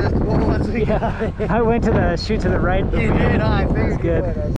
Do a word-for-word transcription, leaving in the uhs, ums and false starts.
festival once we Yeah, I went to the shoot to the right. You did, huh? I figured That's good. you would.